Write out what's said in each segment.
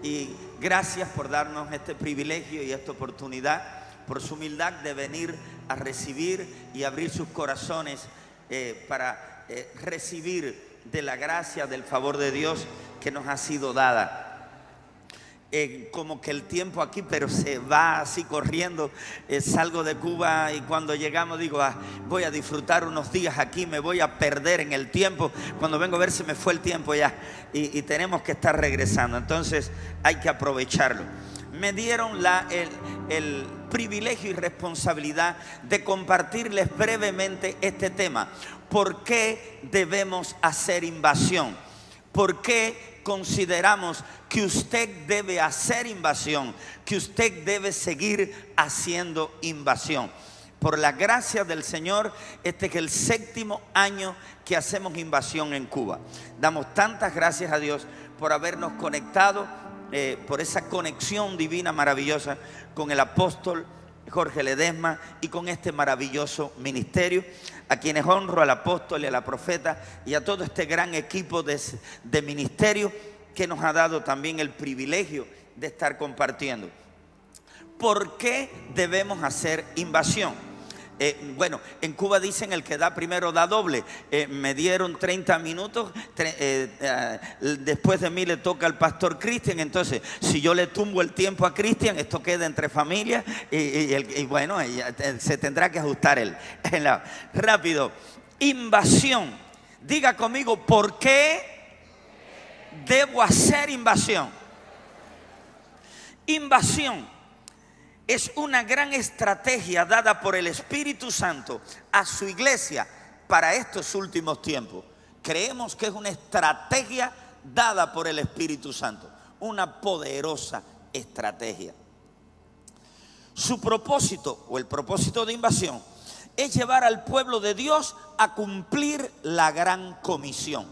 Y gracias por darnos este privilegio y esta oportunidad, por su humildad de venir a recibir y abrir sus corazones para recibir de la gracia, del favor de Dios que nos ha sido dada. Como que el tiempo aquí, pero se va así corriendo. Salgo de Cuba y cuando llegamos digo, voy a disfrutar unos días aquí, me voy a perder en el tiempo. Cuando vengo a ver, se me fue el tiempo ya y tenemos que estar regresando. Entonces hay que aprovecharlo. Me dieron el privilegio y responsabilidad de compartirles brevemente este tema. ¿Por qué debemos hacer invasión? ¿Por qué consideramos que usted debe hacer invasión? Que usted debe seguir haciendo invasión. Por la gracia del Señor, este es el 7º año que hacemos invasión en Cuba. Damos tantas gracias a Dios por habernos conectado, por esa conexión divina maravillosa con el apóstol Jorge Ledesma y con este maravilloso ministerio, a quienes honro, al apóstol y a la profeta y a todo este gran equipo de ministerio que nos ha dado también el privilegio de estar compartiendo. ¿Por qué debemos hacer invasión? Bueno, en Cuba dicen el que da primero da doble. Me dieron 30 minutos, después de mí le toca al pastor Cristian. Entonces, si yo le tumbo el tiempo a Cristian, esto queda entre familias y bueno, se tendrá que ajustar él. Rápido, invasión. Diga conmigo, ¿por qué debo hacer invasión? Invasión es una gran estrategia dada por el Espíritu Santo a su iglesia para estos últimos tiempos. Creemos que es una estrategia dada por el Espíritu Santo, una poderosa estrategia. Su propósito, o el propósito de invasión, es llevar al pueblo de Dios a cumplir la gran comisión.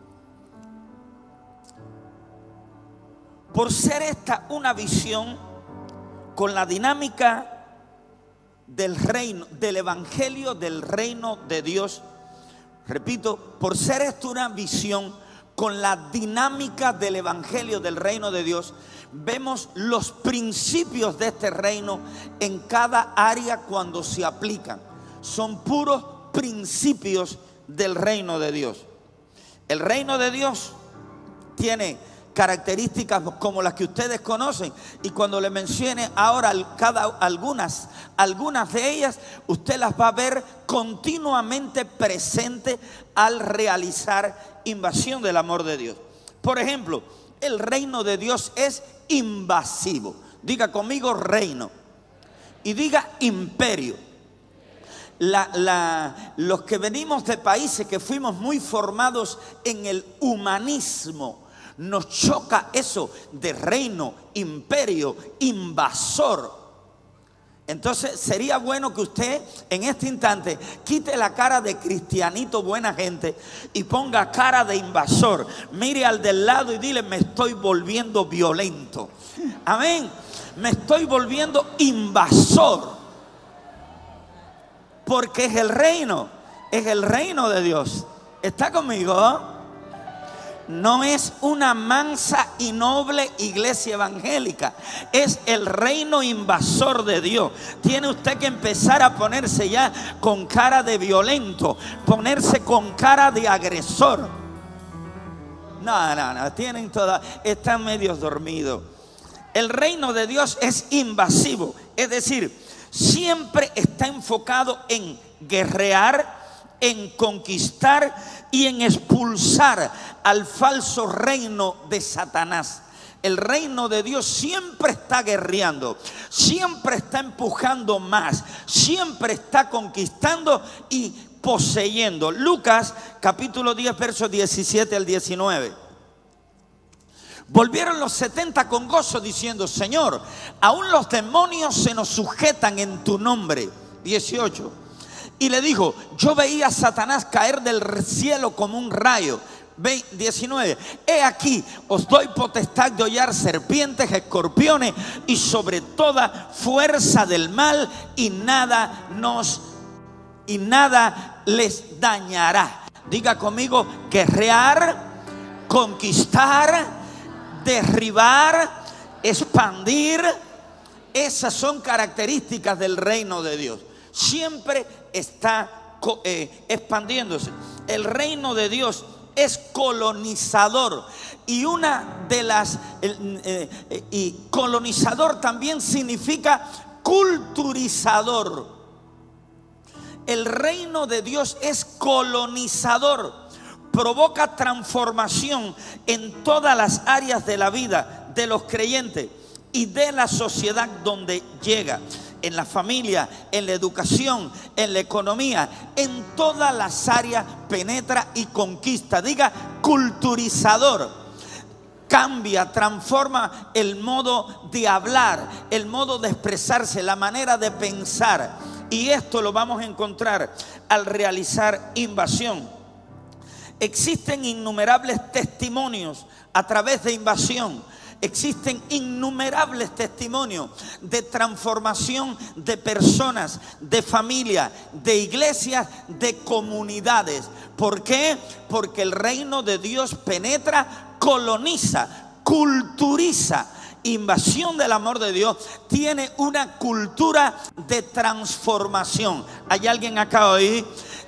Por ser esta una visión con la dinámica del reino, del evangelio del reino de Dios. Repito, por ser esto una visión con la dinámica del evangelio del reino de Dios, vemos los principios de este reino en cada área cuando se aplican. Son puros principios del reino de Dios. El reino de Dios tiene características como las que ustedes conocen, y cuando le mencione ahora algunas de ellas, usted las va a ver continuamente presentes al realizar invasión del amor de Dios. Por ejemplo, el reino de Dios es invasivo. Diga conmigo reino y diga imperio. Los que venimos de países que fuimos muy formados en el humanismo, nos choca eso de reino, imperio, invasor. Entonces sería bueno que usted en este instante quite la cara de cristianito buena gente y ponga cara de invasor. Mire al del lado y dile: me estoy volviendo violento. Amén. Me estoy volviendo invasor. Porque es el reino de Dios. ¿Está conmigo? No es una mansa y noble iglesia evangélica, es el reino invasor de Dios. Tiene usted que empezar a ponerse ya con cara de violento, ponerse con cara de agresor. No, están medio dormidos. El reino de Dios es invasivo, es decir, siempre está enfocado en guerrear, en conquistar y en expulsar al falso reino de Satanás. El reino de Dios siempre está guerreando, siempre está empujando más, siempre está conquistando y poseyendo. Lucas capítulo 10 versos 17 al 19. Volvieron los 70 con gozo diciendo: Señor, aún los demonios se nos sujetan en tu nombre. 18. Y le dijo: yo veía a Satanás caer del cielo como un rayo. 19. He aquí, os doy potestad de hollar serpientes, escorpiones y sobre toda fuerza del mal, y nada les dañará. Diga conmigo: guerrear, conquistar, derribar, expandir. Esas son características del reino de Dios. Siempre está expandiéndose. El reino de Dios es colonizador, y una de las y colonizador también significa culturizador. El reino de Dios es colonizador, provoca transformación en todas las áreas de la vida de los creyentes y de la sociedad donde llega. En la familia, en la educación, en la economía, en todas las áreas penetra y conquista. Diga culturizador. Cambia, transforma el modo de hablar, el modo de expresarse, la manera de pensar. Y esto lo vamos a encontrar al realizar invasión. Existen innumerables testimonios a través de invasión. Existen innumerables testimonios de transformación de personas, de familias, de iglesias, de comunidades. ¿Por qué? Porque el reino de Dios penetra, coloniza, culturiza. Invasión del amor de Dios tiene una cultura de transformación. ¿Hay alguien acá hoy?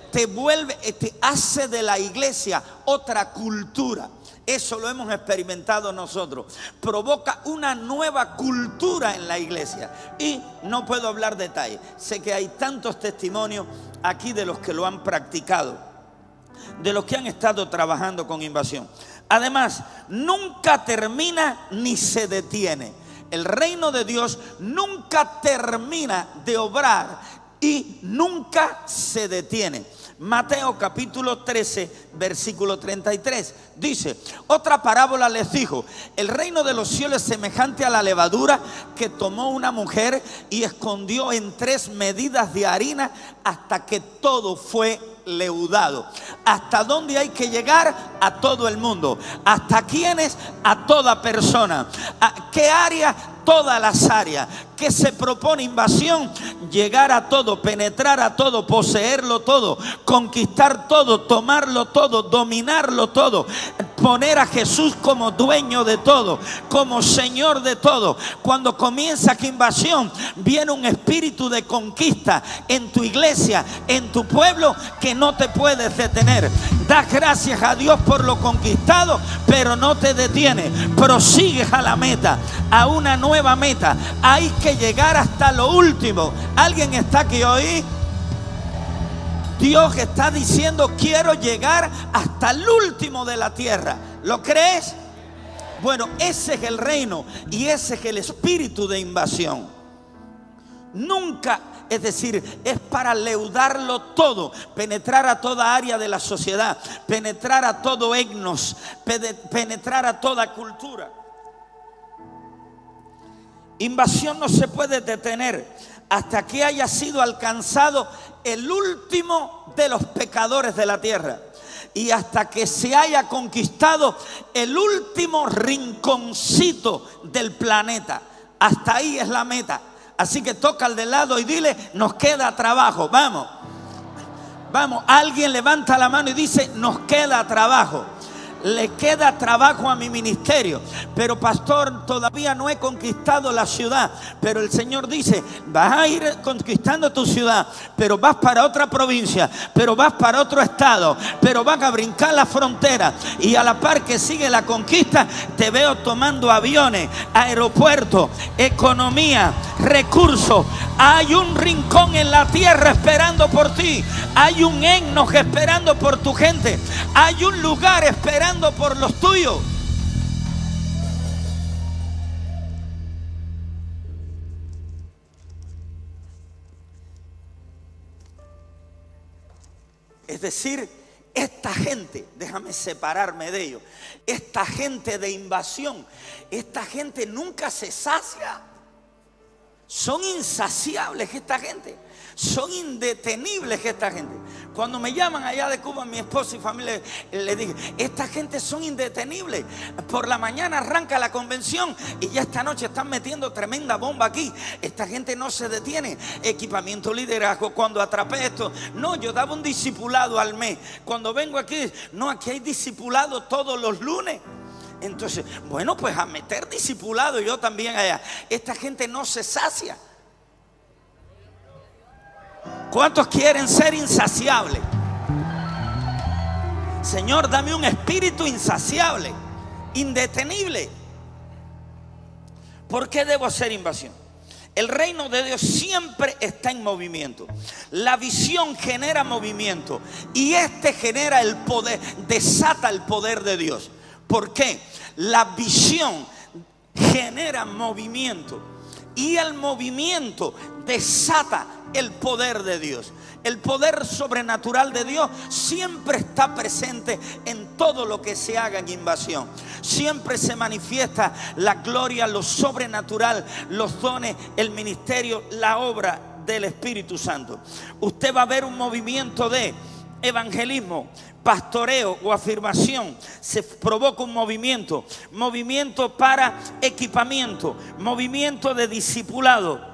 Te hace de la iglesia otra cultura. Eso lo hemos experimentado nosotros. Provoca una nueva cultura en la iglesia. Y no puedo hablar detalles. Sé que hay tantos testimonios aquí de los que lo han practicado, de los que han estado trabajando con invasión. Además, nunca termina ni se detiene. El reino de Dios nunca termina de obrar y nunca se detiene. Mateo capítulo 13, versículo 33 dice: otra parábola les dijo: el reino de los cielos es semejante a la levadura que tomó una mujer y escondió en 3 medidas de harina hasta que todo fue leudado. ¿Hasta dónde hay que llegar? A todo el mundo. ¿Hasta quiénes? A toda persona. ¿A qué área? Todas las áreas. ¿Qué se propone invasión? Llegar a todo, penetrar a todo, poseerlo todo, conquistar todo, tomarlo todo, dominarlo todo, poner a Jesús como dueño de todo, como Señor de todo. Cuando comienza aquí invasión, viene un espíritu de conquista en tu iglesia, en tu pueblo, que no te puedes detener. Das gracias a Dios por lo conquistado, pero no te detiene. Prosigues a la meta, a una nueva meta. Hay que llegar hasta lo último. ¿Alguien está aquí hoy? Dios está diciendo: quiero llegar hasta el último de la tierra. ¿Lo crees? Bueno, ese es el reino y ese es el espíritu de invasión. Nunca, es decir, es para leudarlo todo, penetrar a toda área de la sociedad, penetrar a todo etnos, penetrar a toda cultura. Invasión no se puede detener hasta que haya sido alcanzado el último de los pecadores de la tierra y hasta que se haya conquistado el último rinconcito del planeta. Hasta ahí es la meta. Así que toca al de lado y dile: nos queda trabajo. Vamos, vamos. Alguien levanta la mano y dice: nos queda trabajo. Le queda trabajo a mi ministerio. Pero pastor, todavía no he conquistado la ciudad. Pero el Señor dice: vas a ir conquistando tu ciudad, pero vas para otra provincia, pero vas para otro estado, pero vas a brincar la frontera. Y a la par que sigue la conquista, te veo tomando aviones, aeropuertos, economía, recursos. Hay un rincón en la tierra esperando por ti. Hay un etnos esperando por tu gente. Hay un lugar esperando por los tuyos. Es decir, esta gente, déjame separarme de ellos, esta gente de invasión, esta gente nunca se sacia. Son insaciables esta gente. Son indetenibles esta gente. Cuando me llaman allá de Cuba, mi esposa y familia, le dije: esta gente son indetenibles. Por la mañana arranca la convención y ya esta noche están metiendo tremenda bomba aquí. Esta gente no se detiene. Equipamiento, liderazgo. Cuando atrapé esto, no, yo daba un discipulado al mes. Cuando vengo aquí, no, aquí hay discipulado todos los lunes. Entonces, bueno, pues a meter discipulado, yo también allá. Esta gente no se sacia. ¿Cuántos quieren ser insaciables? Señor, dame un espíritu insaciable, indetenible. ¿Por qué debo hacer invasión? El reino de Dios siempre está en movimiento. La visión genera movimiento y este genera el poder, desata el poder de Dios. ¿Por qué? La visión genera movimiento y el movimiento desata el poder de Dios. El poder sobrenatural de Dios siempre está presente en todo lo que se haga en invasión. Siempre se manifiesta la gloria, lo sobrenatural, los dones, el ministerio, la obra del Espíritu Santo. Usted va a ver un movimiento de evangelismo, pastoreo o afirmación. Se provoca un movimiento para equipamiento, movimiento de discipulado,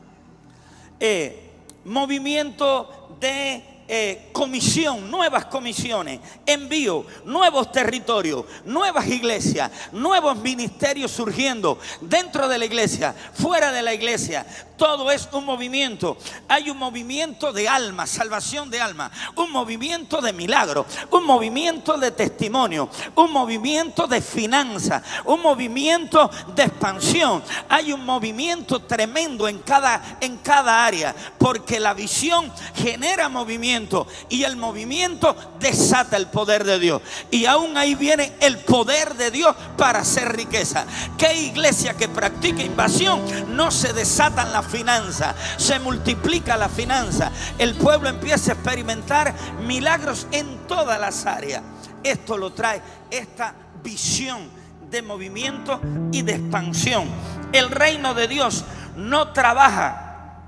movimiento de comisión, nuevas comisiones, envío, nuevos territorios, nuevas iglesias, nuevos ministerios surgiendo dentro de la iglesia, fuera de la iglesia. Todo es un movimiento. Hay un movimiento de alma, salvación de alma, un movimiento de milagro, un movimiento de testimonio, un movimiento de finanzas, un movimiento de expansión. Hay un movimiento tremendo en cada área, porque la visión genera movimiento y el movimiento desata el poder de Dios. Y aún ahí viene el poder de Dios para hacer riqueza. ¿Qué iglesia que practica invasión no se desatan las finanzas? Se multiplica la finanza. El pueblo empieza a experimentar milagros en todas las áreas. Esto lo trae esta visión de movimiento y de expansión. El reino de Dios no trabaja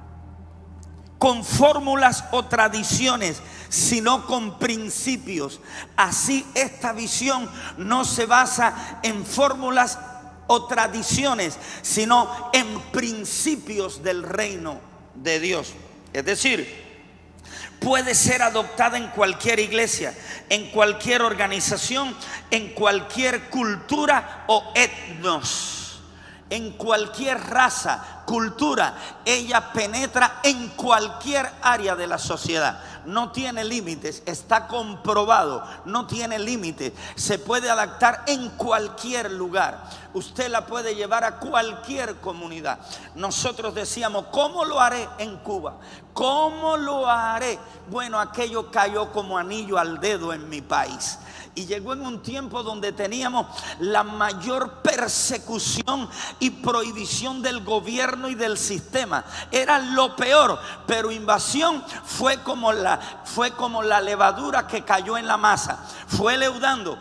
con fórmulas o tradiciones, sino con principios. Así esta visión no se basa en fórmulas o tradiciones, sino en principios del reino de Dios. Es decir, puede ser adoptada en cualquier iglesia, en cualquier organización, en cualquier cultura o etnos. En cualquier raza, cultura, ella penetra en cualquier área de la sociedad. No tiene límites, está comprobado, no tiene límites. Se puede adaptar en cualquier lugar. Usted la puede llevar a cualquier comunidad. Nosotros decíamos, ¿cómo lo haré en Cuba? ¿Cómo lo haré? Bueno, aquello cayó como anillo al dedo en mi país. Y llegó en un tiempo donde teníamos la mayor persecución y prohibición del gobierno y del sistema. Era lo peor, pero invasión fue como la levadura que cayó en la masa. Fue leudando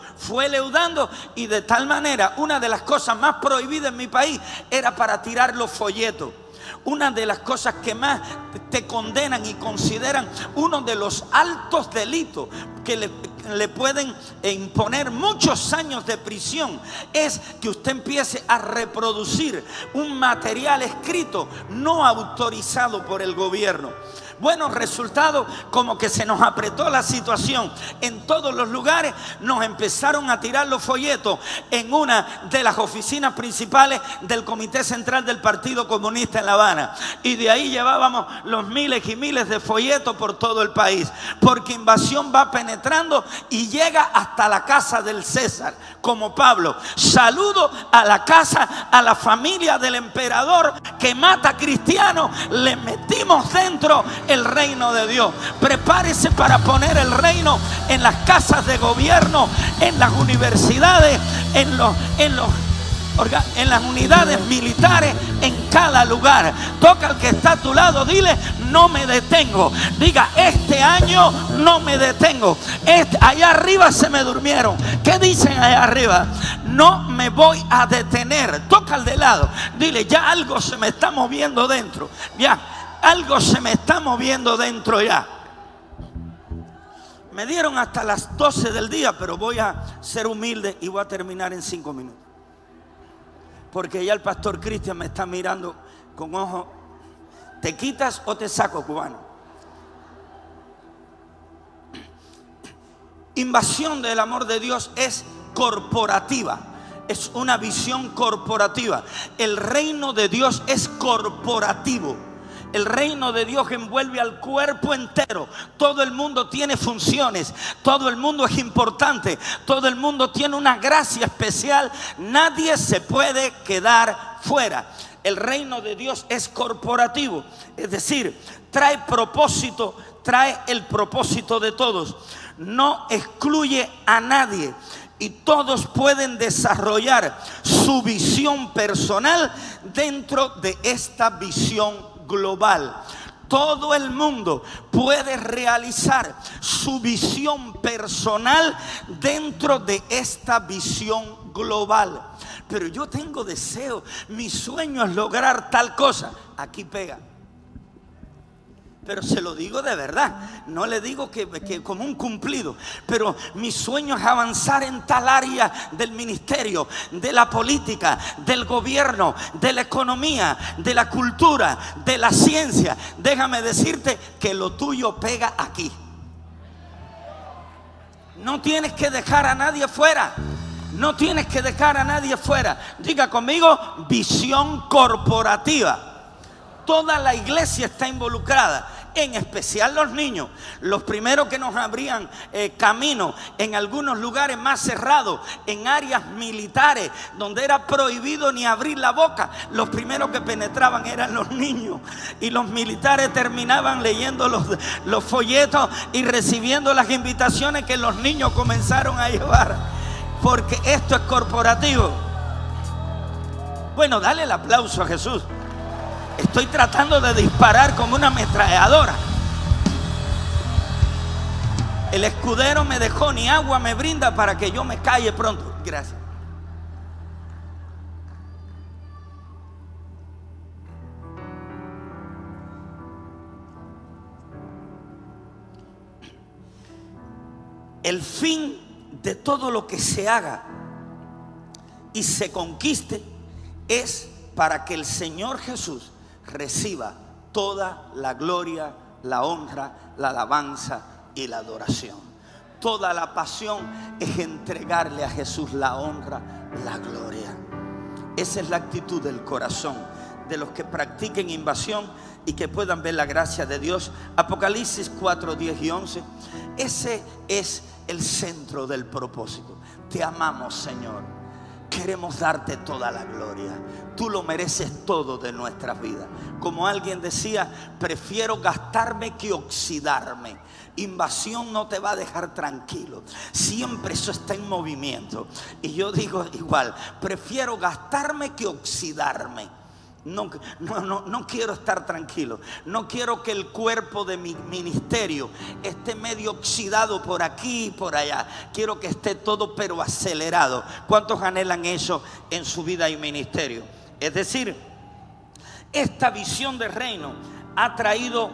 y de tal manera, una de las cosas más prohibidas en mi país era para tirar los folletos. Una de las cosas que más te condenan y consideran uno de los altos delitos que le pueden imponer muchos años de prisión es que usted empiece a reproducir un material escrito no autorizado por el gobierno. Bueno, resultado, como que se nos apretó la situación en todos los lugares. Nos empezaron a tirar los folletos en una de las oficinas principales del Comité Central del Partido Comunista en La Habana. Y de ahí llevábamos los miles y miles de folletos por todo el país. Porque invasión va penetrando y llega hasta la casa del César. Como Pablo, saludo a la casa, a la familia del emperador que mata cristianos. Le metimos dentro el reino de Dios. Prepárese para poner el reino en las casas de gobierno, en las universidades, en las unidades militares, en cada lugar. Toca al que está a tu lado, dile: no me detengo. Diga: este año no me detengo. Allá arriba se me durmieron. ¿Qué dicen allá arriba? No me voy a detener. Toca al de lado, dile: ya algo se me está moviendo dentro. Ya algo se me está moviendo dentro ya. Me dieron hasta las 12 del día, pero voy a ser humilde y voy a terminar en 5 minutos. Porque ya el pastor Cristian me está mirando con ojo. ¿Te quitas o te saco, cubano? Invasión del amor de Dios es corporativa. es una visión corporativa. El reino de Dios es corporativo. El reino de Dios envuelve al cuerpo entero. Todo el mundo tiene funciones, todo el mundo es importante, todo el mundo tiene una gracia especial. Nadie se puede quedar fuera. El reino de Dios es corporativo, es decir, trae propósito, trae el propósito de todos. No excluye a nadie y todos pueden desarrollar su visión personal dentro de esta visión global. Todo el mundo puede realizar su visión personal dentro de esta visión global. Pero yo tengo deseo, mi sueño es lograr tal cosa. Aquí pega. Pero se lo digo de verdad, no le digo que como un cumplido, pero mi sueño es avanzar en tal área del ministerio, de la política, del gobierno, de la economía, de la cultura, de la ciencia. Déjame decirte que lo tuyo pega aquí. No tienes que dejar a nadie fuera. No tienes que dejar a nadie fuera. Diga conmigo, visión corporativa. Toda la iglesia está involucrada, en especial los niños. Los primeros que nos abrían camino en algunos lugares más cerrados, en áreas militares donde era prohibido ni abrir la boca, los primeros que penetraban eran los niños. Y los militares terminaban leyendo los folletos y recibiendo las invitaciones que los niños comenzaron a llevar, porque esto es corporativo. Bueno, dale el aplauso a Jesús. Estoy tratando de disparar como una ametralladora. El escudero me dejó, ni agua me brinda para que yo me calle pronto. Gracias. El fin de todo lo que se haga y se conquiste es para que el Señor Jesús reciba toda la gloria, la honra, la alabanza y la adoración. Toda la pasión es entregarle a Jesús la honra, la gloria. Esa es la actitud del corazón de los que practiquen invasión y que puedan ver la gracia de Dios. Apocalipsis 4, 10 y 11. Ese es el centro del propósito. Te amamos, Señor. Queremos darte toda la gloria. Tú lo mereces todo de nuestras vidas. Como alguien decía, prefiero gastarme que oxidarme. Invasión no te va a dejar tranquilo. Siempre eso está en movimiento. Y yo digo igual, prefiero gastarme que oxidarme. No quiero estar tranquilo. No quiero que el cuerpo de mi ministerio esté medio oxidado por aquí y por allá. Quiero que esté todo pero acelerado. ¿Cuántos anhelan eso en su vida y ministerio? Es decir, esta visión de reino ha traído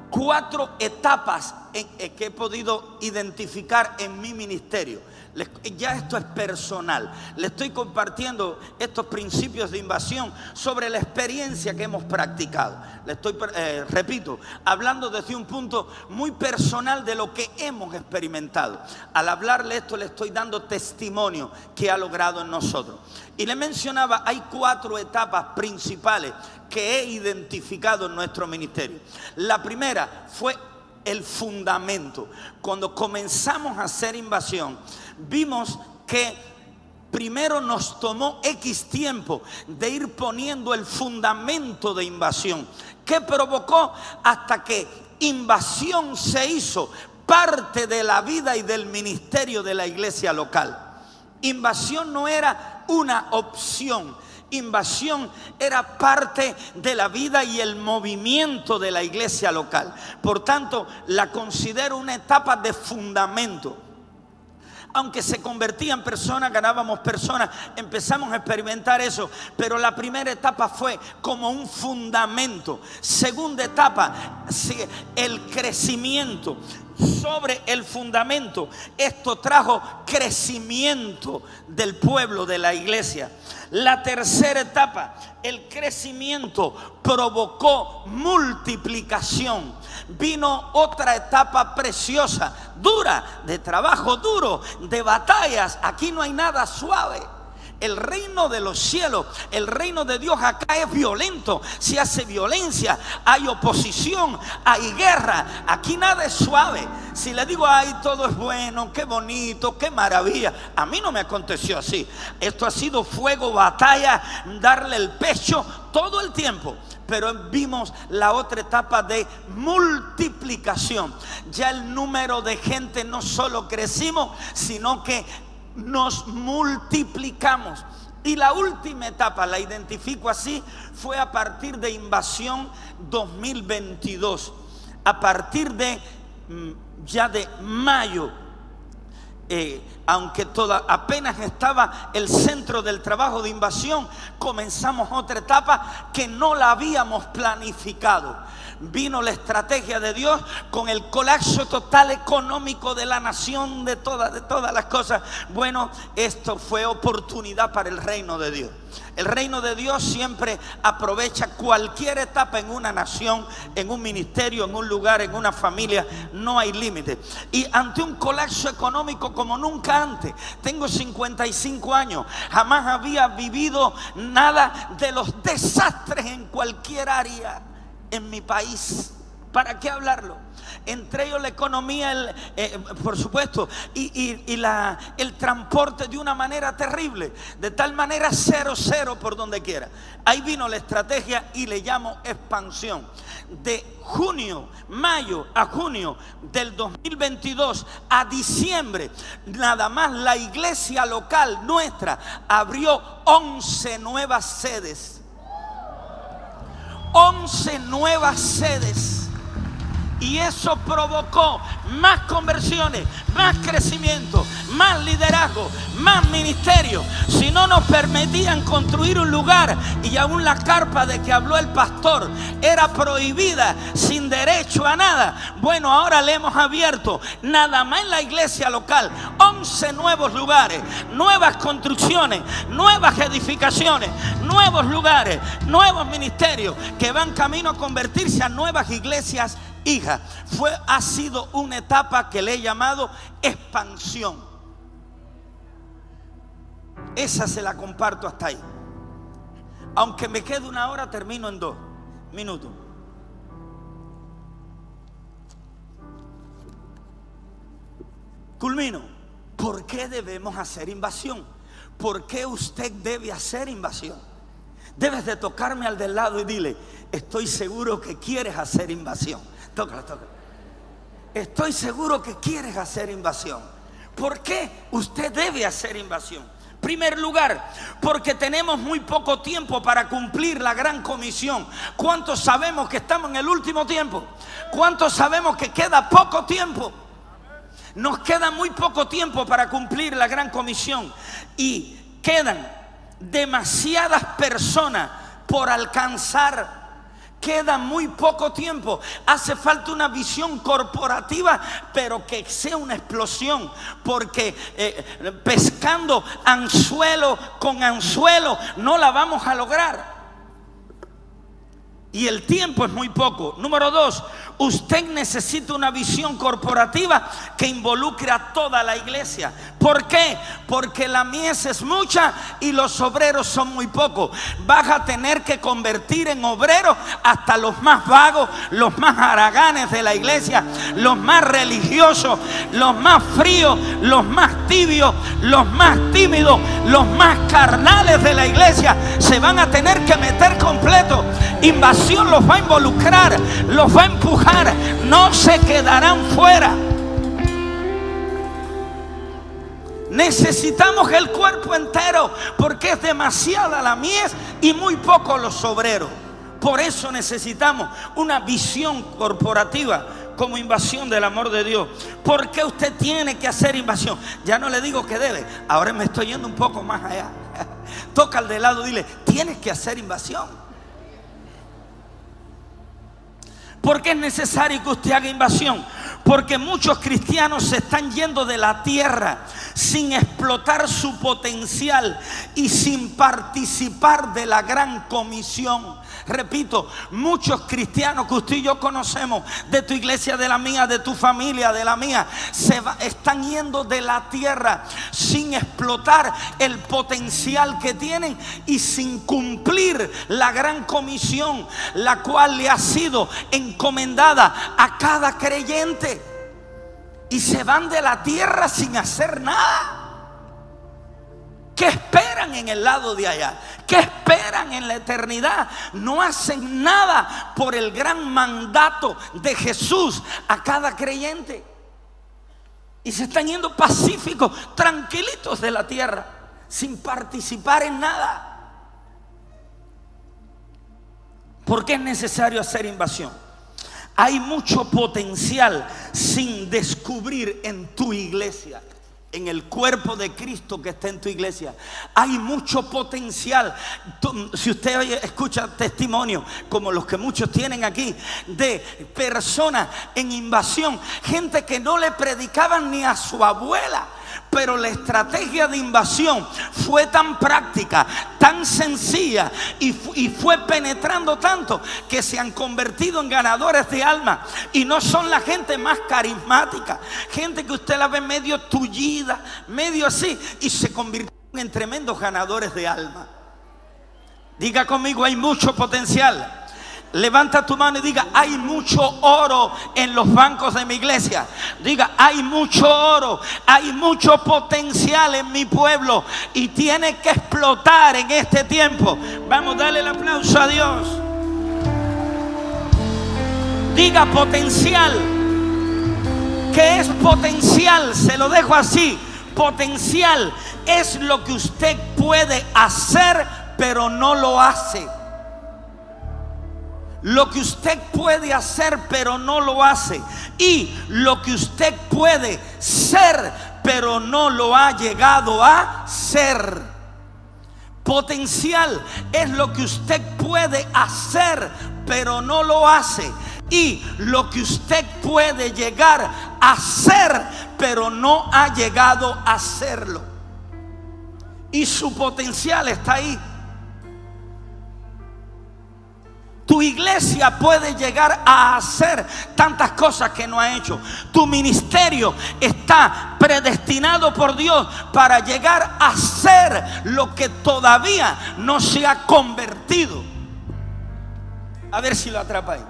4 etapas que he podido identificar en mi ministerio. Ya esto es personal. Le estoy compartiendo estos principios de invasión sobre la experiencia que hemos practicado. Le estoy, repito, hablando desde un punto muy personal de lo que hemos experimentado. Al hablarle esto, le estoy dando testimonio que ha logrado en nosotros. Y le mencionaba, hay 4 etapas principales que he identificado en nuestro ministerio. La primera fue el fundamento. Cuando comenzamos a hacer invasión, vimos que primero nos tomó X tiempo de ir poniendo el fundamento de invasión, que provocó hasta que invasión se hizo parte de la vida y del ministerio de la iglesia local. Invasión no era una opción. Invasión era parte de la vida y el movimiento de la iglesia local. Por tanto, la considero una etapa de fundamento. Aunque se convertía en personas, ganábamos personas, empezamos a experimentar eso. Pero la primera etapa fue como un fundamento. Segunda etapa, el crecimiento. Sobre el fundamento, esto trajo crecimiento del pueblo, de la iglesia. La tercera etapa, el crecimiento provocó multiplicación. Vino otra etapa preciosa, dura, de trabajo duro, de batallas. Aquí no hay nada suave. El reino de los cielos, el reino de Dios acá es violento. Se hace violencia, hay oposición, hay guerra. Aquí nada es suave. Si le digo, ay, todo es bueno, qué bonito, qué maravilla, a mí no me aconteció así. Esto ha sido fuego, batalla, darle el pecho todo el tiempo. Pero vimos la otra etapa de multiplicación. Ya el número de gente no solo crecimos, sino que nos multiplicamos. Y la última etapa, la identifico así, fue a partir de Invasión 2022. A partir de ya de mayo, aunque apenas estaba el centro del trabajo de Invasión, comenzamos otra etapa que no la habíamos planificado. Vino la estrategia de Dios con el colapso total económico de la nación, de todas las cosas. Bueno, esto fue oportunidad para el reino de Dios. El reino de Dios siempre aprovecha cualquier etapa en una nación, en un ministerio, en un lugar, en una familia. No hay límite. Y ante un colapso económico como nunca antes, tengo 55 años, jamás había vivido nada de los desastres en cualquier área en mi país. ¿Para qué hablarlo? Entre ellos la economía, por supuesto, y el transporte de una manera terrible, de tal manera 0-0 por donde quiera. Ahí vino la estrategia y le llamo expansión. De mayo a junio del 2022 a diciembre, nada más la iglesia local nuestra abrió 11 nuevas sedes. 11 nuevas sedes. Y eso provocó más conversiones, más crecimiento, más liderazgo, más ministerio. Si no nos permitían construir un lugar, y aún la carpa de que habló el pastor era prohibida, sin derecho a nada. Bueno, ahora le hemos abierto, nada más en la iglesia local, 11 nuevos lugares, nuevas construcciones, nuevas edificaciones, nuevos lugares, nuevos ministerios que van camino a convertirse a nuevas iglesias hija. Ha sido una etapa que le he llamado expansión. Esa se la comparto hasta ahí. Aunque me quede una hora, termino en 2 minutos. Culmino. ¿Por qué debemos hacer invasión? ¿Por qué usted debe hacer invasión? Debes de tocarme al del lado y dile: estoy seguro que quieres hacer invasión. Tócala. Estoy seguro que quieres hacer invasión. ¿Por qué usted debe hacer invasión? Primer lugar, porque tenemos muy poco tiempo para cumplir la gran comisión. ¿Cuántos sabemos que estamos en el último tiempo? ¿Cuántos sabemos que queda poco tiempo? Nos queda muy poco tiempo para cumplir la gran comisión. Y quedan demasiadas personas por alcanzar. Queda muy poco tiempo. Hace falta una visión corporativa, pero que sea una explosión. Porque pescando anzuelo con anzuelo no la vamos a lograr. Y el tiempo es muy poco. Número 2, usted necesita una visión corporativa que involucre a toda la iglesia. ¿Por qué? Porque la mies es mucha y los obreros son muy pocos. Vas a tener que convertir en obreros hasta los más vagos, los más haraganes de la iglesia, los más religiosos, los más fríos, los más tibios, los más tímidos, los más carnales de la iglesia. Se van a tener que meter completo. Invasión los va a involucrar, los va a empujar, no se quedarán fuera. Necesitamos el cuerpo entero, porque es demasiada la mies y muy pocos los obreros. Por eso necesitamos una visión corporativa como invasión del amor de Dios. ¿Por qué usted tiene que hacer invasión? Ya no le digo que debe, ahora me estoy yendo un poco más allá. Toca al de lado y dile: tienes que hacer invasión. ¿Por qué es necesario que usted haga invasión? Porque muchos cristianos se están yendo de la tierra, sin explotar su potencial y sin participar de la gran comisión. Repito, muchos cristianos que usted y yo conocemos, de tu iglesia, de la mía, de tu familia, de la mía, están yendo de la tierra sin explotar el potencial que tienen y sin cumplir la gran comisión, la cual le ha sido encomendada a cada creyente. Y se van de la tierra sin hacer nada. ¿Qué esperan en el lado de allá? ¿Qué esperan en la eternidad? No hacen nada por el gran mandato de Jesús a cada creyente. Y se están yendo pacíficos, tranquilitos de la tierra, sin participar en nada. ¿Por qué es necesario hacer invasión? Hay mucho potencial sin descubrir en tu iglesia, en el cuerpo de Cristo que está en tu iglesia. Hay mucho potencial. Si usted escucha testimonios como los que muchos tienen aquí, de personas en invasión, gente que no le predicaban ni a su abuela, pero la estrategia de invasión fue tan práctica, tan sencilla, y fue penetrando tanto que se han convertido en ganadores de alma. Y no son la gente más carismática, gente que usted la ve medio tullida, medio así, y se convirtieron en tremendos ganadores de alma. Diga conmigo, hay mucho potencial. Levanta tu mano y diga: hay mucho oro en los bancos de mi iglesia. Diga: hay mucho oro, hay mucho potencial en mi pueblo y tiene que explotar en este tiempo. Vamos, dale el aplauso a Dios. Diga potencial. ¿Qué es potencial? Se lo dejo así. Potencial es lo que usted puede hacer pero no lo hace. Lo que usted puede hacer pero no lo hace. Y lo que usted puede ser pero no lo ha llegado a ser. Potencial es lo que usted puede hacer pero no lo hace. Y lo que usted puede llegar a ser pero no ha llegado a hacerlo. Y su potencial está ahí. Tu iglesia puede llegar a hacer tantas cosas que no ha hecho. Tu ministerio está predestinado por Dios para llegar a ser lo que todavía no se ha convertido. A ver si lo atrapa ahí.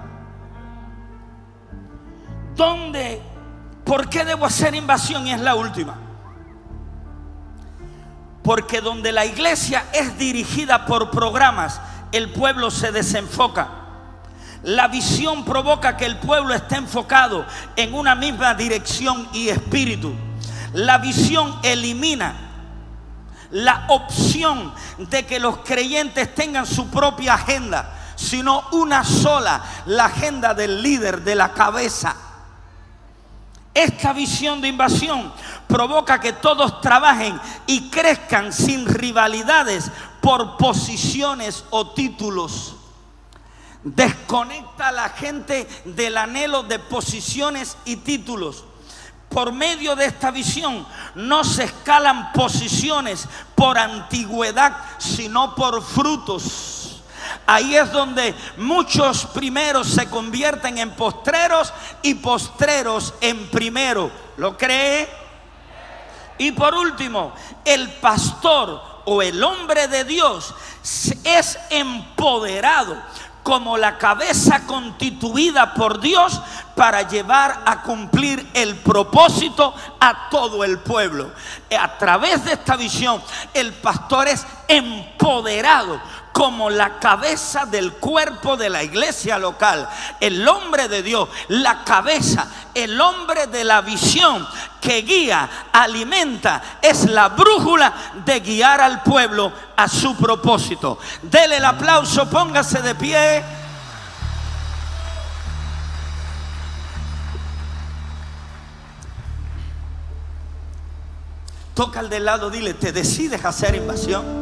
¿Dónde? ¿Por qué debo hacer invasión? Y es la última. Porque donde la iglesia es dirigida por programas, el pueblo se desenfoca. La visión provoca que el pueblo esté enfocado en una misma dirección y espíritu. La visión elimina la opción de que los creyentes tengan su propia agenda, sino una sola, la agenda del líder, de la cabeza. Esta visión de invasión provoca que todos trabajen y crezcan sin rivalidades por posiciones o títulos. Desconecta a la gente del anhelo de posiciones y títulos. Por medio de esta visión no se escalan posiciones por antigüedad, sino por frutos. Ahí es donde muchos primeros se convierten en postreros y postreros en primero. ¿Lo cree? Y por último, el pastor o el hombre de Dios es empoderado como la cabeza constituida por Dios para llevar a cumplir el propósito a todo el pueblo. A través de esta visión, el pastor es empoderado como la cabeza del cuerpo de la iglesia local. El hombre de Dios, la cabeza, el hombre de la visión que guía, alimenta, es la brújula de guiar al pueblo a su propósito. Dele el aplauso, póngase de pie. Toca al del lado, dile: ¿te decides a hacer invasión?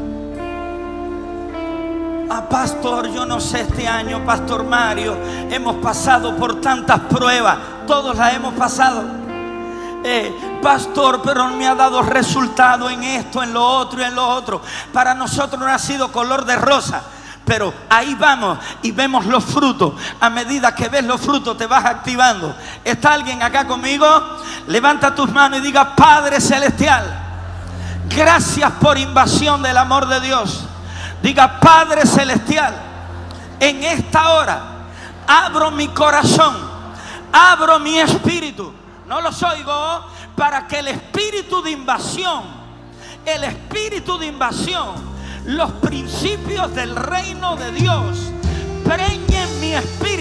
Ah, pastor, yo no sé, este año, pastor Mario, hemos pasado por tantas pruebas. Todos las hemos pasado. Pastor, pero me ha dado resultado en esto, en lo otro y en lo otro. Para nosotros no ha sido color de rosa, pero ahí vamos y vemos los frutos. A medida que ves los frutos te vas activando. ¿Está alguien acá conmigo? Levanta tus manos y diga: Padre Celestial, gracias por invasión del amor de Dios. Diga: Padre Celestial, en esta hora abro mi corazón, abro mi espíritu. No los oigo. Para que el espíritu de invasión, los principios del reino de Dios preñen mi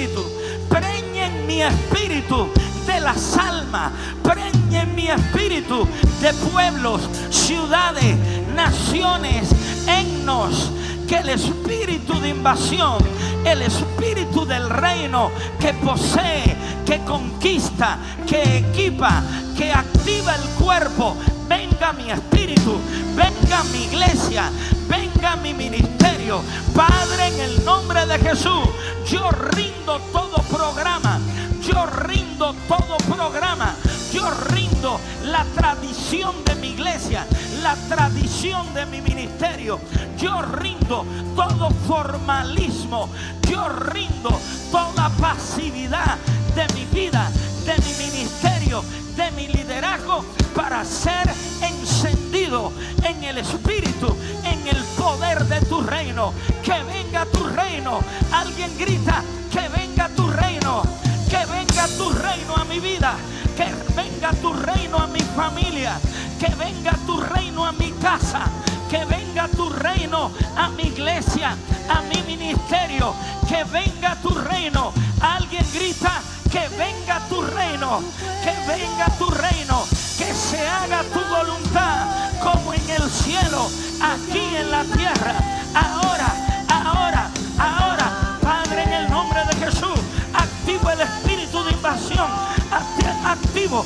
espíritu de las almas, preñen mi espíritu de pueblos, ciudades, naciones, etnos. Que el espíritu de invasión, el espíritu del reino que posee, que conquista, que equipa, que activa el cuerpo, venga a mi espíritu, venga a mi iglesia, venga a mi ministerio. Padre, en el nombre de Jesús, yo rindo todo programa, yo rindo todo programa, yo rindo la tradición de mi iglesia, la tradición de mi ministerio, yo rindo todo formalismo, yo rindo toda pasividad de mi vida, de mi ministerio, de mi liderazgo, para ser encendido en el espíritu, en el poder de tu reino. Que venga tu reino. Alguien grita: que venga tu reino, que venga tu reino a mi vida, que venga tu reino a mi familia, que venga tu reino a mi casa, que venga tu reino a mi iglesia, a mi ministerio, que venga tu reino. Alguien grita: que venga tu reino, que venga tu reino, que se haga tu voluntad como en el cielo, aquí en la tierra. Ahora, Padre, en el nombre de Jesús, activo el espíritu de invasión, activo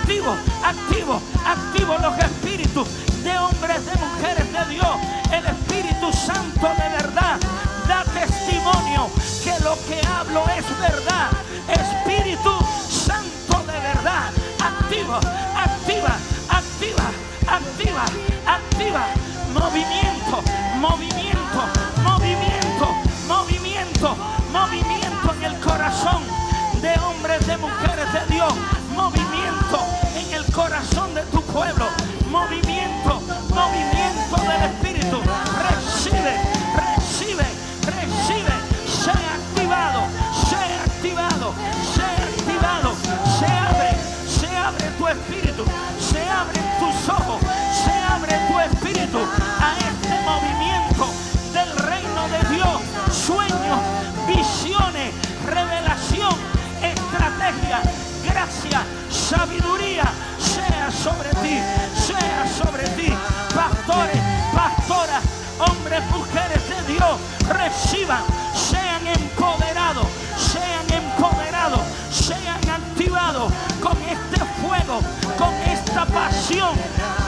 los espíritus de hombres, de mujeres de Dios. El Espíritu Santo de verdad da testimonio que lo que hablo es verdad. Espíritu Santo de verdad, activa movimiento en el corazón de hombres, de mujeres de Dios, movimiento en el corazón de tu pueblo, movimiento del Espíritu. Recibe, sea activado, se abre tu espíritu, se abren tus ojos, se abre tu espíritu a este movimiento del reino de Dios. Sueños, visiones, revelación, estrategia, gracia, sabiduría sea sobre ti, pastores, pastoras, hombres, mujeres de Dios, reciban, sean empoderados, sean activados con este fuego, con esta pasión